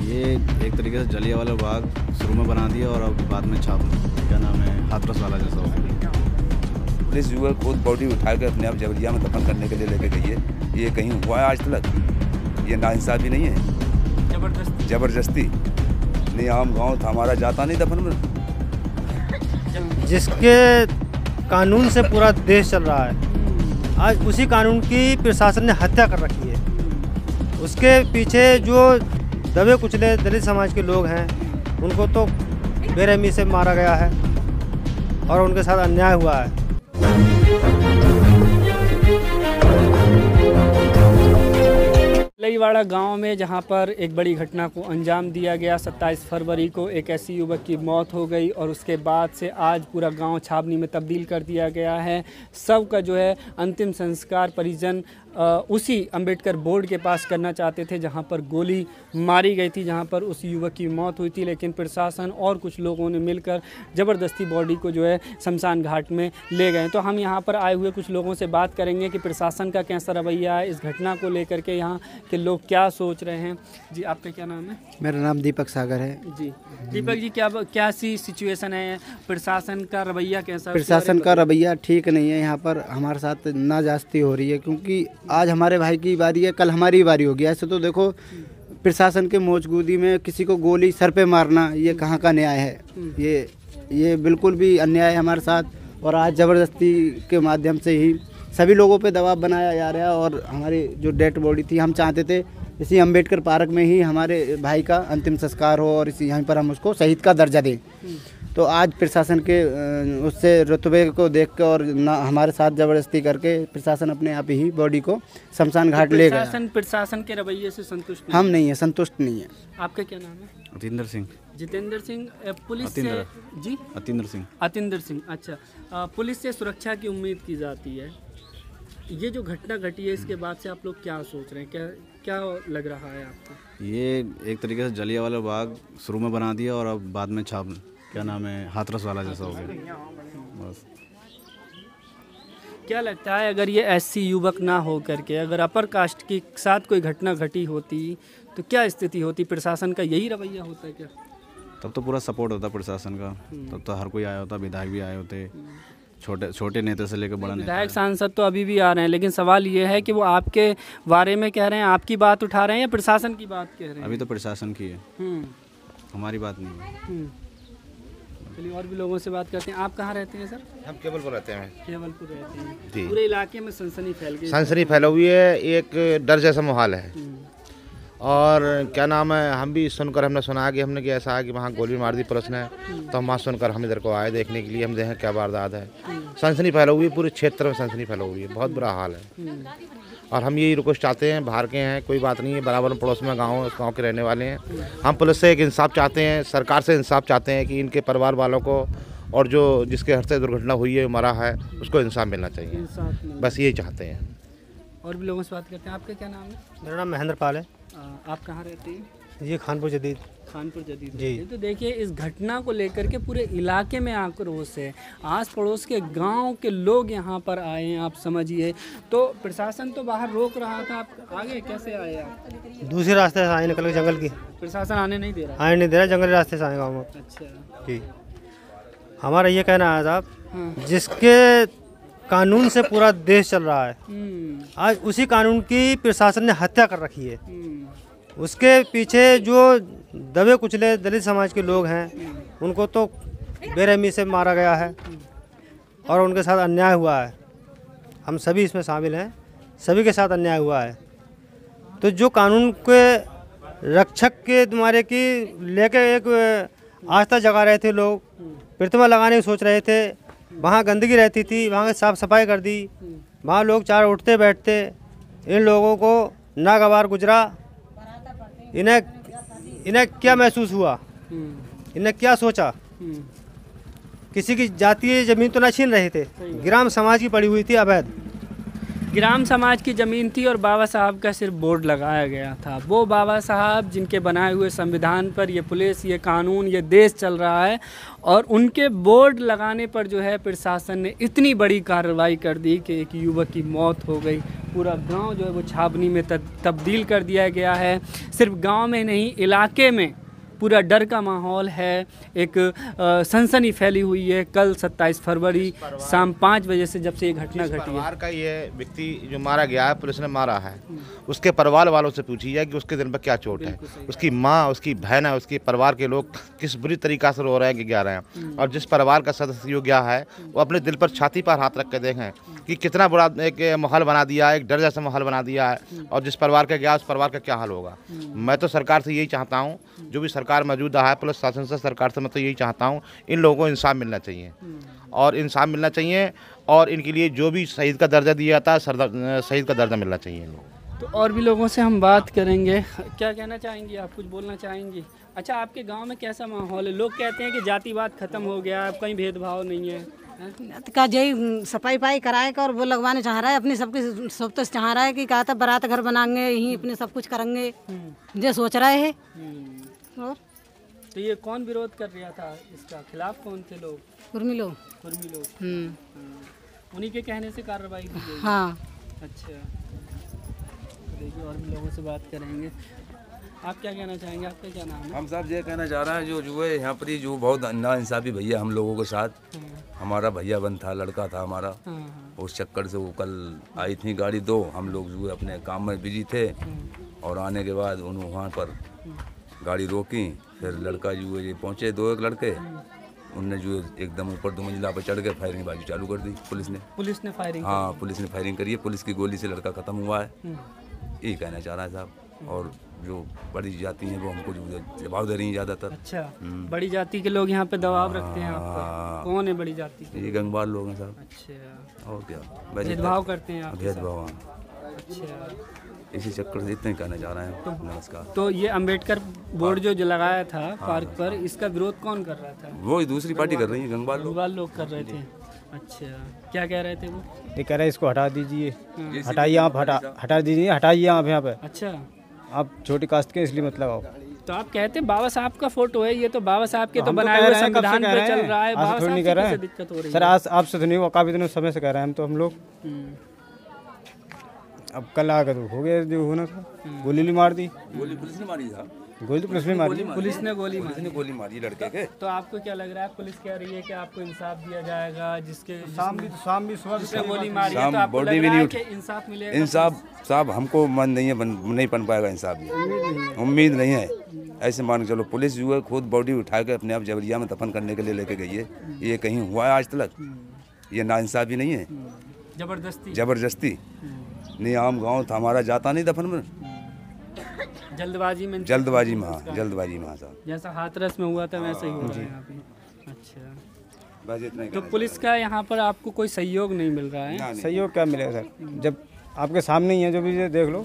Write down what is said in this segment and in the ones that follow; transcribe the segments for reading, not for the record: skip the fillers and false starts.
ये एक तरीके से जलियांवाला बाग शुरू में बना दिया और अब बाद में छाप क्या नाम है हाथरस वाला जैसा हो गया। पुलिस युवक खुद बॉडी उठा कर अपने आप जबरिया में दफन करने के लिए लेके गई है। ये कहीं हुआ है आज तक? ये नाइंसाफी नहीं है, जबरदस्ती नहीं। आम गाँव था हमारा, जाता नहीं दफन में। जिसके कानून से पूरा देश चल रहा है, आज उसी कानून की प्रशासन ने हत्या कर रखी है। उसके पीछे जो दबे कुचले दलित समाज के लोग हैं, उनको तो बेरहमी से मारा गया है और उनके साथ अन्याय हुआ है। लईवाड़ा गांव में जहां पर एक बड़ी घटना को अंजाम दिया गया। 27 फरवरी को एक ऐसी युवक की मौत हो गई और उसके बाद से आज पूरा गांव छावनी में तब्दील कर दिया गया है। सबका जो है अंतिम संस्कार परिजन उसी अंबेडकर बोर्ड के पास करना चाहते थे जहां पर गोली मारी गई थी, जहां पर उस युवक की मौत हुई थी। लेकिन प्रशासन और कुछ लोगों ने मिलकर ज़बरदस्ती बॉडी को जो है शमशान घाट में ले गए। तो हम यहां पर आए हुए कुछ लोगों से बात करेंगे कि प्रशासन का कैसा रवैया है, इस घटना को लेकर के यहाँ के लोग क्या सोच रहे हैं। जी, आपका क्या नाम है? मेरा नाम दीपक सागर है। जी दीपक जी, क्या सी सिचुएशन है, प्रशासन का रवैया कैसा? प्रशासन का रवैया ठीक नहीं है। यहाँ पर हमारे साथ नाजास्ती हो रही है, क्योंकि आज हमारे भाई की बारी है, कल हमारी बारी होगी। ऐसे तो देखो, प्रशासन के मौजूदगी में किसी को गोली सर पे मारना, ये कहाँ का न्याय है? ये बिल्कुल भी अन्याय है हमारे साथ। और आज ज़बरदस्ती के माध्यम से ही सभी लोगों पे दबाव बनाया जा रहा है। और हमारी जो डेड बॉडी थी, हम चाहते थे इसी अंबेडकर पार्क में ही हमारे भाई का अंतिम संस्कार हो और इसी यहीं पर हम उसको शहीद का दर्जा दें। तो आज प्रशासन के उससे रुतबे को देख कर और ना हमारे साथ ज़बरदस्ती करके प्रशासन अपने आप ही बॉडी को शमशान घाट ले गया। प्रशासन के रवैये से संतुष्ट हम नहीं है, संतुष्ट नहीं है। आपका क्या नाम है? अतिंदर सिंह। जितेंद्र सिंह। पुलिस से जी अतिंदर सिंह। अच्छा, पुलिस से सुरक्षा की उम्मीद की जाती है। ये जो घटना घटी है, इसके बाद से आप लोग क्या सोच रहे हैं, क्या लग रहा है आपको? ये एक तरीके से जलियांवाला बाग शुरू में बना दिया और अब बाद में छाप क्या नाम है हाथरस वाला जैसा हो गया। बस क्या लगता है, अगर ये ऐसी युवक ना हो करके अगर अपर कास्ट के साथ कोई घटना घटी होती तो क्या स्थिति होती? प्रशासन का यही रवैया होता है क्या? तब तो पूरा सपोर्ट होता प्रशासन का, तब तो हर कोई आया होता, विधायक भी आए होते, छोटे नेता से लेकर बड़ा नेता। विधायक सांसद तो अभी भी आ रहे हैं, लेकिन सवाल ये है कि वो आपके बारे में कह रहे हैं, आपकी बात उठा रहे हैं या प्रशासन की बात कह रहे हैं? अभी तो प्रशासन की है, हमारी बात नहीं है। चलिए और भी लोगों से बात करते हैं। आप कहाँ रहते हैं सर? हम केवलपुर रहते हैं। केवलपुर रहते हैं जी। पूरे इलाके में सनसनी फैल गई। सनसनी फैला हुई है, एक डर जैसा माहौल है। और क्या नाम है, हम भी सुनकर हमने सुना कि हमने कि ऐसा है कि वहाँ गोली मार दी पुलिस ने। तो हम वहाँ सुनकर हम इधर को आए देखने के लिए, हम देखें क्या वारदात है। सनसनी फैला हुई है, पूरे क्षेत्र में सनसनी फैला हुई है, बहुत बुरा हाल है। और हम यही रिक्वेस्ट चाहते हैं, बाहर के हैं कोई बात नहीं है, बराबर पड़ोस में गाँव, इस गाँव के रहने वाले हैं। हम पुलिस से एक इंसाफ चाहते हैं, सरकार से इंसाफ चाहते हैं कि इनके परिवार वालों को और जो जिसके हर से दुर्घटना हुई है, मरा है, उसको इंसाफ मिलना चाहिए। बस यही चाहते हैं। और भी लोगों से बात करते हैं। आपका क्या नाम है? मेरा नाम महेंद्र पाल है। आप कहाँ रहते हैं? ये खानपुर जदीद जी। तो देखिए, इस घटना को लेकर के पूरे इलाके में आक्रोश है। आस पड़ोस के गांव के लोग यहाँ पर आए हैं, आप समझिए। तो प्रशासन तो बाहर रोक रहा था, आप आगे कैसे आए? आप दूसरे रास्ते से आए, निकल के जंगल की। प्रशासन आने नहीं दे रहा? आने नहीं दे रहा, जंगली रास्ते से आए गाँव में। अच्छा जी। हमारा ये कहना है साहब, जिसके कानून से पूरा देश चल रहा है, आज उसी कानून की प्रशासन ने हत्या कर रखी है। उसके पीछे जो दबे कुचले दलित समाज के लोग हैं, उनको तो बेरहमी से मारा गया है और उनके साथ अन्याय हुआ है। हम सभी इसमें शामिल हैं, सभी के साथ अन्याय हुआ है। तो जो कानून के रक्षक के तुम्हारे की लेके एक आस्था जगा रहे थे लोग, प्रतिमा लगाने की सोच रहे थे, वहाँ गंदगी रहती थी, वहाँ की साफ़ सफाई कर दी, वहाँ लोग चार उठते बैठते। इन लोगों को नागवार गुजरा, इन्हें क्या महसूस हुआ, इन्हें क्या सोचा? किसी की जातीय ज़मीन तो ना छीन रहे थे, ग्राम समाज की पड़ी हुई थी अवैध। ग्राम समाज की ज़मीन थी और बाबा साहब का सिर्फ बोर्ड लगाया गया था। वो बाबा साहब जिनके बनाए हुए संविधान पर ये पुलिस, ये कानून, ये देश चल रहा है, और उनके बोर्ड लगाने पर जो है प्रशासन ने इतनी बड़ी कार्रवाई कर दी कि एक युवक की मौत हो गई। पूरा गांव जो है वो छावनी में तब्दील कर दिया गया है। सिर्फ गांव में नहीं, इलाके में पूरा डर का माहौल है। एक सनसनी फैली हुई है। कल 27 फरवरी शाम 5 बजे से जब से ये घटना घटी है, परिवार का ये व्यक्ति जो मारा गया है, पुलिस ने मारा है, उसके परिवार वालों से पूछी है कि उसके दिल पर क्या चोट है। उसकी माँ, उसकी बहन है, उसके परिवार के लोग किस बुरी तरीक़ा से रो रहे हैं कि गा रहे हैं। और जिस परिवार का सदस्य यो गया है वो अपने दिल पर छाती पर हाथ रख के देखें कि कितना बुरा एक माहौल बना दिया है, एक डर जैसा माहौल बना दिया है। और जिस परिवार का गया उस परिवार का क्या हाल होगा। मैं तो सरकार से यही चाहता हूँ, जो भी सरकार मौजूदा है, पुलिस शासन से, सरकार से मैं तो यही चाहता हूँ, इन लोगों को इंसाफ मिलना चाहिए और इंसाफ मिलना चाहिए। और इनके लिए जो भी शहीद का दर्जा दिया जाता है, शहीद का दर्जा मिलना चाहिए इन लोगों को। तो और भी लोगों से हम बात करेंगे। क्या कहना चाहेंगी आप, कुछ बोलना चाहेंगी? अच्छा, आपके गांव में कैसा माहौल है? लोग कहते हैं कि जातिवाद खत्म हो गया, अब कहीं भेदभाव नहीं है। का यही सफाई पाई कराए का और वो लगवाने चाह रहा है, अपनी सबकी सब तो चाह रहा है कि कहा था बारात घर बनाएंगे, यहीं अपने सब कुछ करेंगे, ये सोच रहे हैं। और तो ये कौन विरोध कर रहा था, इसका खिलाफ कौन थे लोग? कुर्मी लोग। कुर्मी लोग। उन्हीं के कहने से कार्रवाई की गई। हाँ। अच्छा, देखिए और भी लोगों से बात करेंगे। आप क्या कहना चाहेंगे, आपका क्या नाम है? हम साहब ये कहना चाह रहे हैं, जो है यहाँ पर जो बहुत नाइंसाफ़ी भैया हम लोगों के साथ, हमारा भैया बन था, लड़का था हमारा, उस चक्कर से वो कल आई थी गाड़ी दो, हम लोग जो है अपने काम में बिजी थे, और आने के बाद उन्होंने वहाँ पर गाड़ी रोकी। फिर लड़का जो है ये पहुँचे, 2 लड़के, उनने जो एकदम ऊपर 2 मंजिला पर चढ़ के फायरिंग बाजी चालू कर दी पुलिस ने फायरिंग। हाँ, पुलिस ने फायरिंग करी है। पुलिस की गोली से लड़का ख़त्म हुआ है, यही कहना चाह रहा है साहब। और जो बड़ी जाति हैं वो हमको जो दबाव दे रही हैं ज़्यादातर। अच्छा, बड़ी जाति के लोग यहाँ पे दबाव रखते हैं आप पर? कौन है बड़ी जाति के? ये गंगवार लोग हैं साहब। अच्छा, और क्या भेदभाव करते हैं आप? भेदभाव। अच्छा, इसी चक्कर से इतना कहना चाह रहे हैं। तो नमस्कार। तो ये अम्बेडकर बोर्ड जो लगाया था पार्क पर, इसका विरोध कौन कर रहा था? वो दूसरी पार्टी कर रही है, गंगवार लोग कर रहे थे। अच्छा, क्या कह रहे थे वो? ये कह रहे हैं इसको हटा दीजिए, हटाइए आप, हटा दीजिए, हटाइए आप यहाँ पे। अच्छा, आप छोटी कास्ट के इसलिए मत लगाओ। तो आप कहते हैं बाबा साहब का फोटो है, ये तो बाबा साहब के तो बनाए हुए संविधान पे चल रहा है, बाबा साहब से कैसे दिक्कत हो रही है? सर आज आपसे तो नहीं हुआ, काफी दिनों समय से कह रहे हैं हम लोग। अब कल आकर तो हो गया जो होना था, गोली मार दी। गोली पुलिस ने मारी था। गोली तो पुलिस ने मारी। पुलिस ने गोली मारी लड़के के। तो आपको क्या लग रहा है, पुलिस कह रही है कि आपको इंसाफ दिया जाएगा? जिसके शाम भी सुबह गोली मारी है, तो आपको लग रहा है कि इंसाफ मिलेगा? इंसाफ साहब हमको मन नहीं है, नहीं बन पाएगा इंसाफ, उम्मीद नहीं है। ऐसे मान के चलो, पुलिस जो है खुद बॉडी उठा के अपने आप जबरिया में दफन करने के लिए लेके गई है। ये कहीं हुआ है आज तक? ये नाइंसाफ़ी नहीं है, जबरदस्ती नहीं। आम गाँव था हमारा, जाता नहीं दफन में, जल्दबाजी में साहब। जैसा हाथरस में हुआ था वैसे ही हो रहा है यहाँ पे। अच्छा, बस इतना ही। तो पुलिस का यहाँ पर आपको कोई सहयोग नहीं मिल रहा है? सहयोग क्या मिलेगा सर, जब आपके सामने ही है, जो भी देख लो।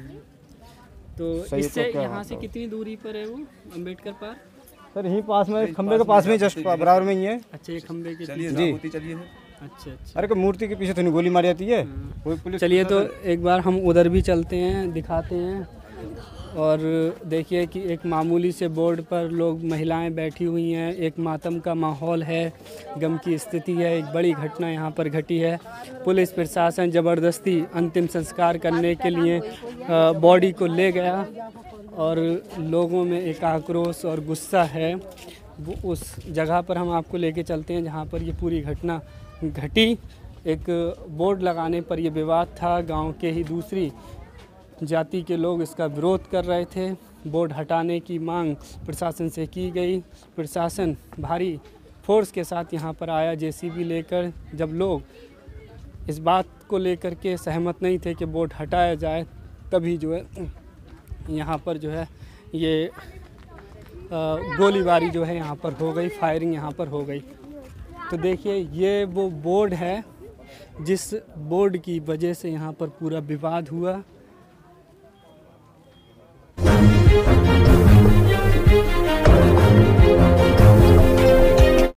तो इससे यहाँ से कितनी दूरी पर है वो अम्बेडकर पार्क? सर यहीं पास में, खंबे के पास में, जस्ट बराबर में ही है। अच्छा, ये खंबे के? चलिए। अच्छा। अरे को मूर्ति के पीछे तो नहीं गोली मारी जाती है कोई पुलिस? चलिए, तो एक बार हम उधर भी चलते हैं, दिखाते हैं। और देखिए कि एक मामूली से बोर्ड पर लोग, महिलाएं बैठी हुई हैं, एक मातम का माहौल है, गम की स्थिति है। एक बड़ी घटना यहाँ पर घटी है। पुलिस प्रशासन ज़बरदस्ती अंतिम संस्कार करने के लिए बॉडी को ले गया, और लोगों में एक आक्रोश और गुस्सा है। वो उस जगह पर हम आपको लेके चलते हैं जहाँ पर ये पूरी घटना घटी। एक बोर्ड लगाने पर यह विवाद था। गांव के ही दूसरी जाति के लोग इसका विरोध कर रहे थे। बोर्ड हटाने की मांग प्रशासन से की गई। प्रशासन भारी फोर्स के साथ यहाँ पर आया, जेसीबी लेकर। जब लोग इस बात को लेकर के सहमत नहीं थे कि बोर्ड हटाया जाए, तभी जो है यहाँ पर जो है ये गोलीबारी जो है यहाँ पर हो गई, फायरिंग यहाँ पर हो गई। तो देखिए, ये वो बोर्ड है जिस बोर्ड की वजह से यहाँ पर पूरा विवाद हुआ।